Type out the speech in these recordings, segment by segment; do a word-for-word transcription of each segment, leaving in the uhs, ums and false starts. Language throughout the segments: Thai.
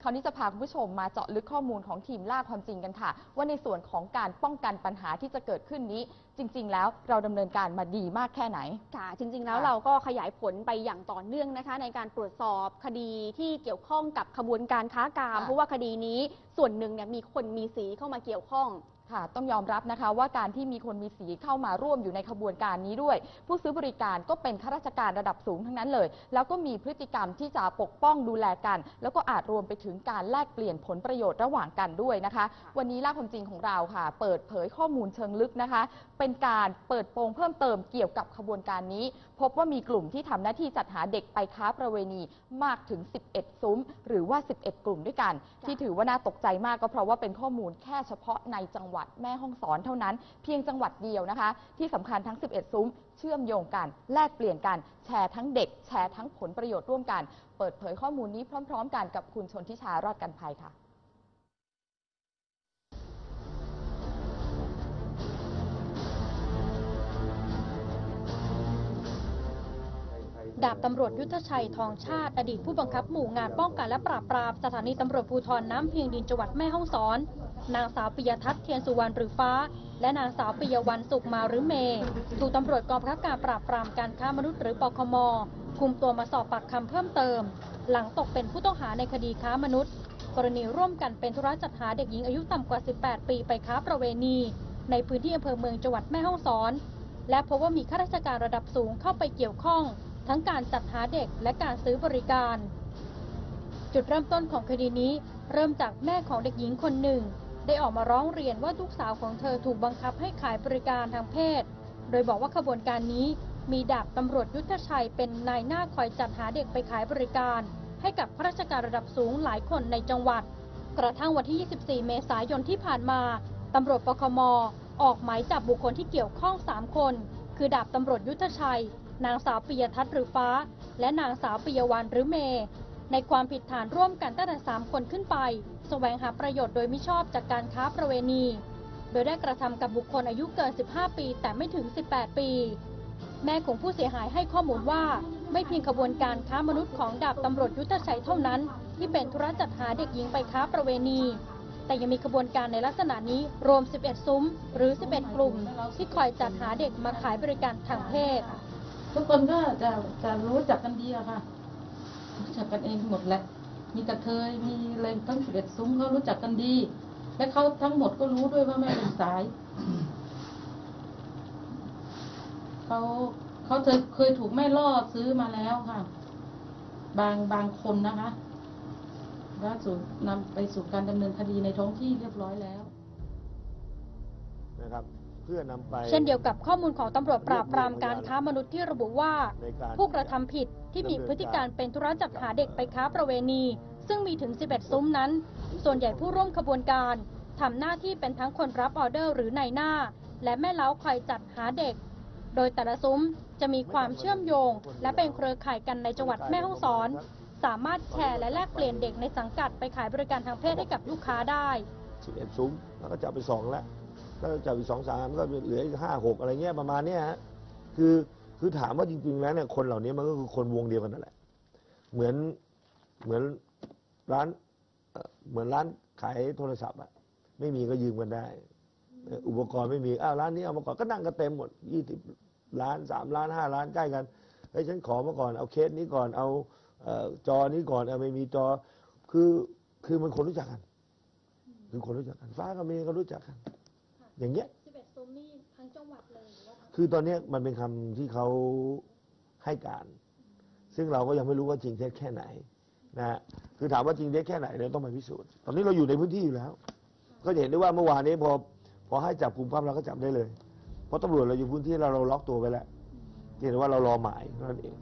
คราวนี้จะพาคุณผู้ชมมาเจาะลึกข้อมูลของทีมล่าความจริงกันค่ะว่าในส่วนของการป้องกันปัญหาที่จะเกิดขึ้นนี้จริงๆแล้วเราดำเนินการมาดีมากแค่ไหนค่ะจริงๆแล้วเราก็ขยายผลไปอย่างต่อเนื่องนะคะในการตรวจสอบคดีที่เกี่ยวข้องกับขบวนการค้ากามเพราะว่าคดีนี้ส่วนหนึ่งเนี่ยมีคนมีสีเข้ามาเกี่ยวข้องค่ะต้องยอมรับนะคะว่าการที่มีคนมีสีเข้ามาร่วมอยู่ในขบวนการนี้ด้วยผู้ซื้อบริการก็เป็นข้าราชการระดับสูงทั้งนั้นเลยแล้วก็มีพฤติกรรมที่จะปกป้องดูแลกันแล้วก็อาจรวมไปถึงการแลกเปลี่ยนผลประโยชน์ระหว่างกันด้วยนะคะวันนี้ล่าความจริงของเราค่ะเปิดเผยข้อมูลเชิงลึกนะคะเป็นการเปิดโปงเพิ่มเติมเกี่ยวกับขบวนการนี้พบว่ามีกลุ่มที่ทำหน้าที่จัดหาเด็กไปค้าประเวณีมากถึงสิบเอ็ดซุ้มหรือว่าสิบเอ็ดกลุ่มด้วยกันที่ถือว่าน่าตกใจมากก็เพราะว่าเป็นข้อมูลแค่เฉพาะในจังหวัดแม่ฮ่องสอนเท่านั้นเพียงจังหวัดเดียวนะคะที่สำคัญทั้งสิบเอ็ดซุ้มเชื่อมโยงกันแลกเปลี่ยนกันแชร์ทั้งเด็กแชร์ทั้งผลประโยชน์ร่วมกันเปิดเผยข้อมูลนี้พร้อมๆกันกับคุณชนทิชารอดกันภัยค่ะดาบตำรวจยุทธชัยทองชาติอดีตผู้บังคับหมู่งานป้องกันและปราบปรามสถานีตำรวจภูธรน้ำเพียงดินจังหวัดแม่ฮ่องสอนนางสาวปิยทัศน์เทียนสุวรรณหรือฟ้าและนางสาวปิยวันสุขมาหรือเมย์ถูกตำรวจกองบังคับการปราบปรามการค้ามนุษย์หรือปคม.คุมตัวมาสอบปากคำเพิ่มเติมหลังตกเป็นผู้ต้องหาในคดีค้ามนุษย์กรณีร่วมกันเป็นธุระจัดหาเด็กหญิงอายุต่ำกว่าสิบแปดปีไปค้าประเวณีในพื้นที่อำเภอเมืองจังหวัดแม่ฮ่องสอนและพบว่ามีข้าราชการระดับสูงเข้าไปเกี่ยวข้องทั้งการจัดหาเด็กและการซื้อบริการจุดเริ่มต้นของคดีนี้เริ่มจากแม่ของเด็กหญิงคนหนึ่งได้ออกมาร้องเรียนว่าลูกสาวของเธอถูกบังคับให้ขายบริการทางเพศโดยบอกว่าขบวนการนี้มีดาบตำรวจยุทธชัยเป็นนายหน้าคอยจัดหาเด็กไปขายบริการให้กับข้าราชการระดับสูงหลายคนในจังหวัดกระทั่งวันที่ยี่สิบสี่เมษายนที่ผ่านมาตำรวจปคม.ออกหมายจับบุคคลที่เกี่ยวข้องสามคนคือดาบตำรวจยุทธชัยนางสาวปิยทัศน์หรือฟ้าและนางสาวปิยวรรณหรือเมย์ในความผิดฐานร่วมกันตั้งแต่สามคนขึ้นไปแสวงหาประโยชน์โดยมิชอบจากการค้าประเวณีโดยได้กระทำกับบุคคลอายุเกินสิบห้าปีแต่ไม่ถึงสิบแปดปีแม่ของผู้เสียหายให้ข้อมูลว่าไม่เพียงขบวนการค้ามนุษย์ของดาบตำรวจยุทธชัยเท่านั้นที่เป็นธุระจัดหาเด็กหญิงไปค้าประเวณีแต่ยังมีขบวนการในลักษณะนี้รวมสิบเอ็ดซุ้มหรือสิบเอ็ดกลุ่มที่คอยจัดหาเด็กมาขายบริการทางเพศทุกคนก็จะจะรู้จักกันดีอะค่ะรู้จักกันเองหมดแหละมีกระเทยมีอะไรทั้งสิบเอ็ดซุ้มเขารู้จักกันดีและเขาทั้งหมดก็รู้ด้วยว่าแม่เป็นสายเขาเขาเคยเคยถูกแม่ล่อซื้อมาแล้วค่ะบางบางคนนะคะล่าสุดนำไปสู่การดำเนินคดีในท้องที่เรียบร้อยแล้วนะครับเพื่อนำไปเช่นเดียวกับข้อมูลของตำรวจปราบปรามการค้ามนุษย์ที่ระบุว่าผู้กระทำผิดที่มีพฤติการเป็นธุระจัดหาเด็กไปค้าประเวณีซึ่งมีถึงสิบเอ็ดซุ้มนั้นส่วนใหญ่ผู้ร่วมขบวนการทำหน้าที่เป็นทั้งคนรับออเดอร์หรือนายหน้าและแม่เล้าคอยจัดหาเด็กโดยแต่ละซุ้มจะมีความเชื่อมโยงและเป็นเครือข่ายกันในจังหวัดแม่ฮ่องสอนสามารถแชร์และแลกเปลี่ยนเด็กในสังกัดไปขายบริการทางเพศให้กับลูกค้าได้สิบเอ็ดซุ้มแล้วก็จะไปสองแล้วก็จะอีกสองสามก็เหลืออีกห้าหกอะไรเงี้ยประมาณเนี้ยฮะคือคือถามว่าจริงๆแล้วเนี่ยคนเหล่านี้มันก็คือคนวงเดียวกันนั่นแหละเหมือนเหมือนร้านเหมือนร้านขายโทรศัพท์อะไม่มีก็ยืมกันได้อุปกรณ์ไม่มีอ้าวร้านนี้เอามาก่อนก็นั่งกันเต็มหมดยี่สิบล้านสามล้านห้าล้านใกล้กันเฮ้ยฉันขอมาก่อนเอาเคสนี้ก่อนเอาจอนี้ก่อนเอาไม่มีจอคือคือมันคนรู้จักกันคือคนรู้จักกันฟ้ากับเมย์ก็รู้จักกันอย่างเงี้ยสิบเอ็ดซุ้มนี่ทั้งจังหวัดเลยคือตอนนี้มันเป็นคำที่เขาให้การซึ่งเราก็ยังไม่รู้ว่าจริงเท็จแค่ไหนนะฮะคือถามว่าจริงเท็จแค่ไหนเนี่ยต้องไปพิสูจน์ตอนนี้เราอยู่ในพื้นที่อยู่แล้วก็เห็นได้ว่าเมื่อวานนี้พอพอให้จับกลุ่มปั๊บเราก็จับได้เลยเพราะตำรวจเราอยู่พื้นที่เราเราล็อกตัวไปแล้วเห็นว่าเรารอหมายนั่นเอง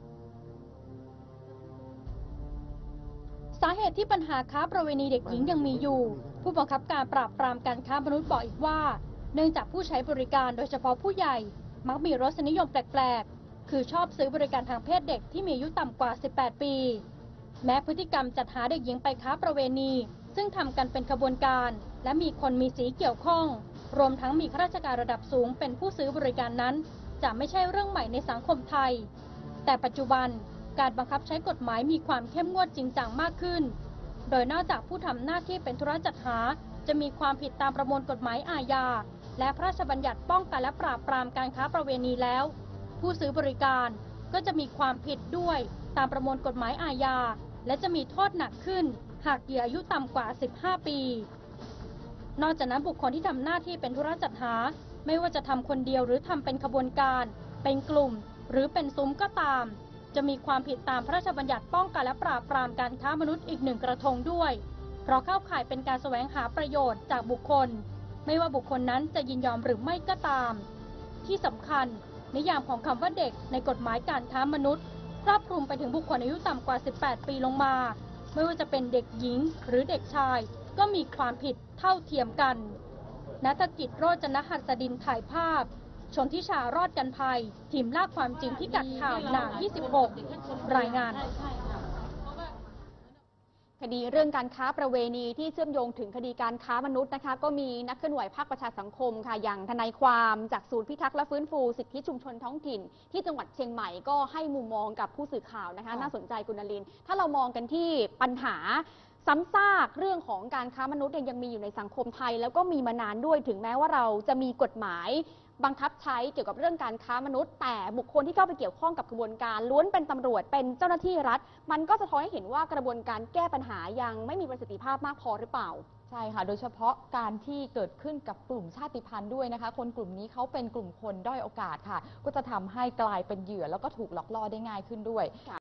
สาเหตุที่ปัญหาค้าประเวณีเด็กหญิงยังมีอยู่ผู้บังคับการปราบปรามการค้ามนุษย์บอกอีกว่าเนื่องจากผู้ใช้บริการโดยเฉพาะผู้ใหญ่มักมีรสนิยมแปลกๆคือชอบซื้อบริการทางเพศเด็กที่มีอายุต่ำกว่าสิบแปดปีแม้พฤติกรรมจัดหาเด็กหญิงไปค้าประเวณีซึ่งทำกันเป็นขบวนการและมีคนมีสีเกี่ยวข้องรวมทั้งมีข้าราชการระดับสูงเป็นผู้ซื้อบริการนั้นจะไม่ใช่เรื่องใหม่ในสังคมไทยแต่ปัจจุบันการบังคับใช้กฎหมายมีความเข้มงวดจริงจังมากขึ้นโดยนอกจากผู้ทำหน้าที่เป็นธุระจัดหาจะมีความผิดตามประมวลกฎหมายอาญาและพระราชบัญญัติป้องกันและปราบปรามการค้าประเวณีแล้ว ผู้ซื้อบริการก็จะมีความผิดด้วยตามประมวลกฎหมายอาญาและจะมีโทษหนักขึ้นหากเหยื่ออายุต่ำกว่าสิบห้าปีนอกจากนั้นบุคคลที่ทำหน้าที่เป็นธุระจัดหาไม่ว่าจะทำคนเดียวหรือทำเป็นขบวนการเป็นกลุ่มหรือเป็นซุ้มก็ตามจะมีความผิดตามพระราชบัญญัติป้องกันและปราบปรามการค้ามนุษย์อีกหนึ่งกระทงด้วยเพราะเข้าข่ายเป็นการแสวงหาประโยชน์จากบุคคลไม่ว่าบุคคลนั้นจะยินยอมหรือไม่ก็ตามที่สำคัญนิยามของคำว่าเด็กในกฎหมายการค้ามนุษย์ครอบคลุมไปถึงบุคคลอายุต่ำกว่าสิบแปดปีลงมาไม่ว่าจะเป็นเด็กหญิงหรือเด็กชายก็มีความผิดเท่าเทียมกันณัฐกิจโรจนหัสดินถ่ายภาพชนทิชารอดกันภัยทีมลากความจริงที่กัดข่าวหนายี่สิบหกรายงานคดีเรื่องการค้าประเวณีที่เชื่อมโยงถึงคดีการค้ามนุษย์นะคะก็มีนักเคลื่อนไหวภาคประชาสังคมค่ะอย่างทนายความจากศูนย์พิทักษ์และฟื้นฟูสิทธิชุมชนท้องถิ่นที่จังหวัดเชียงใหม่ก็ให้มุมมองกับผู้สื่อข่าวนะคะน่าสนใจกุณนลินถ้าเรามองกันที่ปัญหาซ้ำซากเรื่องของการค้ามนุษย์ยังมีอยู่ในสังคมไทยแล้วก็มีมานานด้วยถึงแม้ว่าเราจะมีกฎหมายบังคับใช้เกี่ยวกับเรื่องการค้ามนุษย์แต่บุคคลที่เข้าไปเกี่ยวข้องกับกระบวนการล้วนเป็นตำรวจเป็นเจ้าหน้าที่รัฐมันก็สะท้อนให้เห็นว่ากระบวนการแก้ปัญหายังไม่มีประสิทธิภาพมากพอหรือเปล่าใช่ค่ะโดยเฉพาะการที่เกิดขึ้นกับกลุ่มชาติพันธุ์ด้วยนะคะคนกลุ่มนี้เขาเป็นกลุ่มคนด้อยโอกาสค่ะก็จะทำให้กลายเป็นเหยื่อแล้วก็ถูกหลอกล่อได้ง่ายขึ้นด้วย